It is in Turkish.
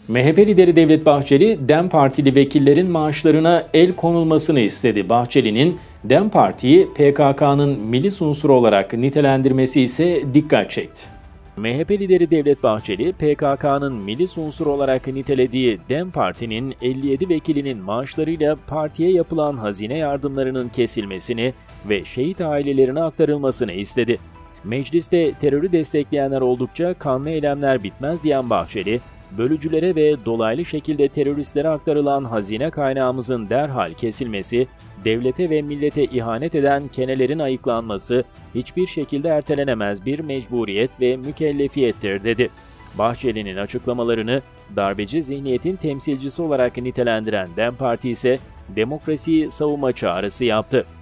MHP lideri Devlet Bahçeli, DEM Partili vekillerin maaşlarına el konulmasını istedi. Bahçeli'nin DEM Parti'yi PKK'nın milis unsuru olarak nitelendirmesi ise dikkat çekti. MHP lideri Devlet Bahçeli, PKK'nın milis unsuru olarak nitelediği DEM Parti'nin 57 vekilinin maaşlarıyla partiye yapılan hazine yardımlarının kesilmesini ve şehit ailelerine aktarılmasını istedi. Mecliste terörü destekleyenler oldukça kanlı eylemler bitmez diyen Bahçeli, bölücülere ve dolaylı şekilde teröristlere aktarılan hazine kaynağımızın derhal kesilmesi, devlete ve millete ihanet eden kenelerin ayıklanması hiçbir şekilde ertelenemez bir mecburiyet ve mükellefiyettir dedi. Bahçeli'nin açıklamalarını darbeci zihniyetin temsilcisi olarak nitelendiren DEM Parti ise demokrasiyi savunma çağrısı yaptı.